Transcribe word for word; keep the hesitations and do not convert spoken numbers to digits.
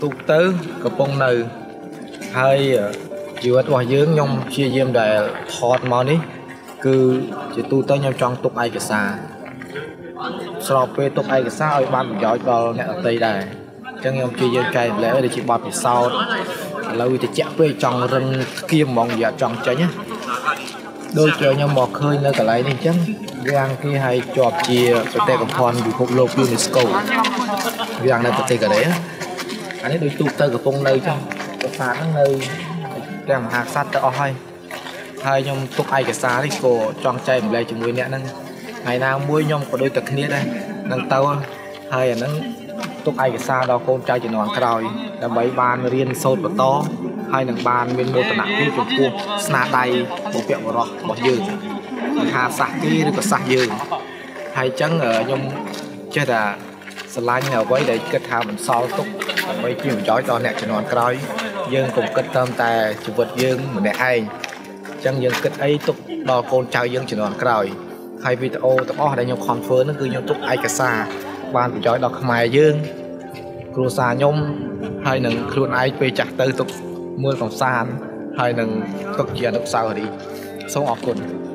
ទូកទៅកំពុងនៅហើយជីវិតរបស់យើងខ្ញុំព្យាយាមដែលថតមកនេះគឺជាទូទៅខ្ញុំចង់ទុកឯកសារស្របពេលទុកឯកសារឲ្យបានប្រយោជន៍ដល់អ្នកដទៃដែរអញ្ចឹងខ្ញុំព្យាយាមកែតម្លែងដូចជាបទពិសោធន៍ឥឡូវវាតិចពេកចង់រឹងស្គៀមហ្មងនិយាយចង់ចេញណាដូចខ្ញុំមកឃើញនៅកន្លែងនេះអញ្ចឹងវាងគេឲ្យជាប់ជាបេតិកភណ្ឌពិភពលោក UNESCO វាងនៅប្រទេសកូរ៉េអានេះដូចទូកទៅកំពុងនៅអញ្ចឹងប្រាសាទហ្នឹងនៅទាំងមហាក្សត្រទៅអស់ហើយហើយខ្ញុំទុកឯកសារនេះក៏ចង់ចែកម្លែកជាមួយអ្នកហ្នឹងថ្ងៃណាមួយខ្ញុំក៏ដូចតែគ្នាដែរនឹងទៅហើយអាហ្នឹងទុកឯកសារដល់កូនចៅជំនាន់ក្រោយដើម្បីបានរៀនសូត្របន្តហើយនឹងបានមានមោទនភាពចំពោះស្នាដៃបុព្វបុរសរបស់យើងថាសាសគេឬក៏សាសយើងហើយអញ្ចឹងខ្ញុំចេះតែស្រឡាញ់អ្វីដែលគិតថាបន្សល់ទុកដើម្បីជាប្រយោជន៍ដល់អ្នកជំនាន់ក្រោយយើងកុំគិតតាមតែជីវិតយើងម្នាក់ឯងអញ្ចឹងយើងគិតអីទុកដល់កូនចៅយើងជំនាន់ក្រោយហើយវីដេអូទាំងអស់ដែលខ្ញុំខំធ្វើហ្នឹងគឺខ្ញុំទុកឯកសារបានប្រយោជន៍ដល់ខ្មែរយើងគ្រួសារខ្ញុំហើយនឹងខ្លួនឯងពេលចាស់ទៅទុកមើលកំសាន្តហើយនឹងទុកជាអនុស្សាវរីយ៍សូមអរគុណ